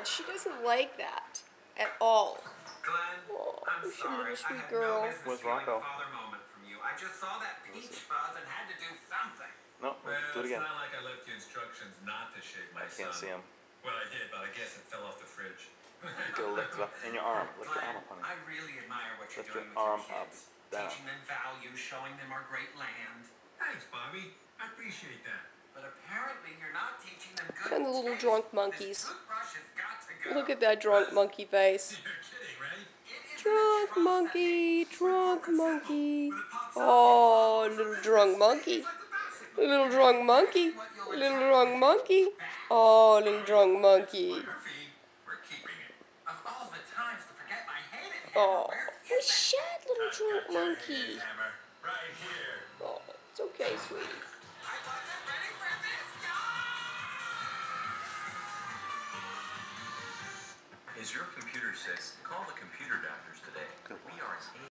on. She doesn't like that at all. Glenn, Oh, I'm she's a sorry. little sweet I had girl. no business Where's stealing Rocco? a father moment from you. I just saw that peach fuzz and had to do something. No, Well, do it again. it's not like I left you instructions not to shave my I can't son. see him. Well, I did, but I guess it fell off the fridge. You gotta lift it up in your arm. Lift your arm up, honey. I really admire what you're Lift your doing with arm your up. kids. Down. Teaching them values, showing them our great land. Thanks, Bobby. I appreciate that. But apparently you're not teaching them good And the little taste. drunk monkeys. This toothbrush has got to go. Look at that drunk monkey face. You're kidding, right? It is Drunk the trust monkey, that drunk monkey. When it pops Oh, little drunk monkey. like the basket. Little drunk monkey. Little drunk monkey. Oh, little drunk monkey. Murphy, we're keeping it. Of all the times to forget my hated Oh, hammer, where you're is that? sad, little drunk monkey. Hammer, right here. Oh, it's okay, sweetie. I wasn't ready for this, y'all! Is your computer sick? Call the computer doctors today. We are